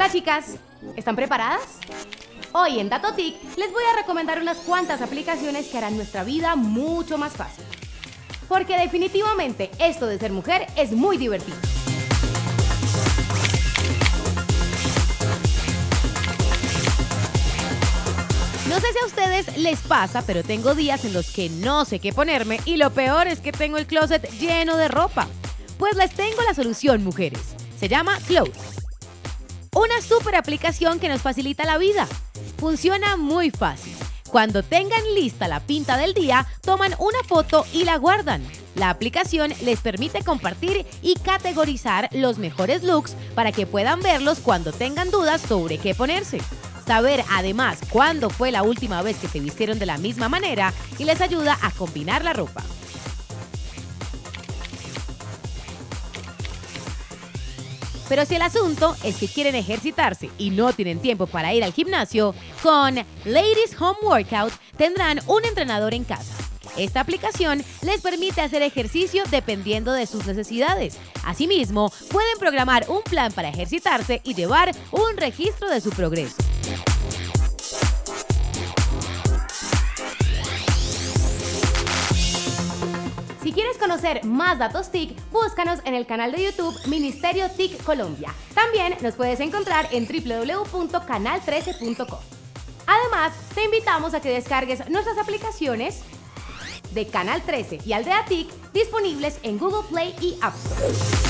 Hola chicas, ¿están preparadas? Hoy en DatoTik les voy a recomendar unas cuantas aplicaciones que harán nuestra vida mucho más fácil. Porque definitivamente esto de ser mujer es muy divertido. No sé si a ustedes les pasa, pero tengo días en los que no sé qué ponerme y lo peor es que tengo el closet lleno de ropa. Pues les tengo la solución, mujeres. Se llama Clothes. Una súper aplicación que nos facilita la vida. Funciona muy fácil. Cuando tengan lista la pinta del día, toman una foto y la guardan. La aplicación les permite compartir y categorizar los mejores looks para que puedan verlos cuando tengan dudas sobre qué ponerse. Saber además cuándo fue la última vez que se vistieron de la misma manera y les ayuda a combinar la ropa. Pero si el asunto es que quieren ejercitarse y no tienen tiempo para ir al gimnasio, con Ladies Home Workout tendrán un entrenador en casa. Esta aplicación les permite hacer ejercicio dependiendo de sus necesidades. Asimismo, pueden programar un plan para ejercitarse y llevar un registro de su progreso. Si quieres conocer más datos TIC, búscanos en el canal de YouTube Ministerio TIC Colombia. También nos puedes encontrar en www.canal13.com. Además, te invitamos a que descargues nuestras aplicaciones de Canal 13 y Aldea TIC disponibles en Google Play y App Store.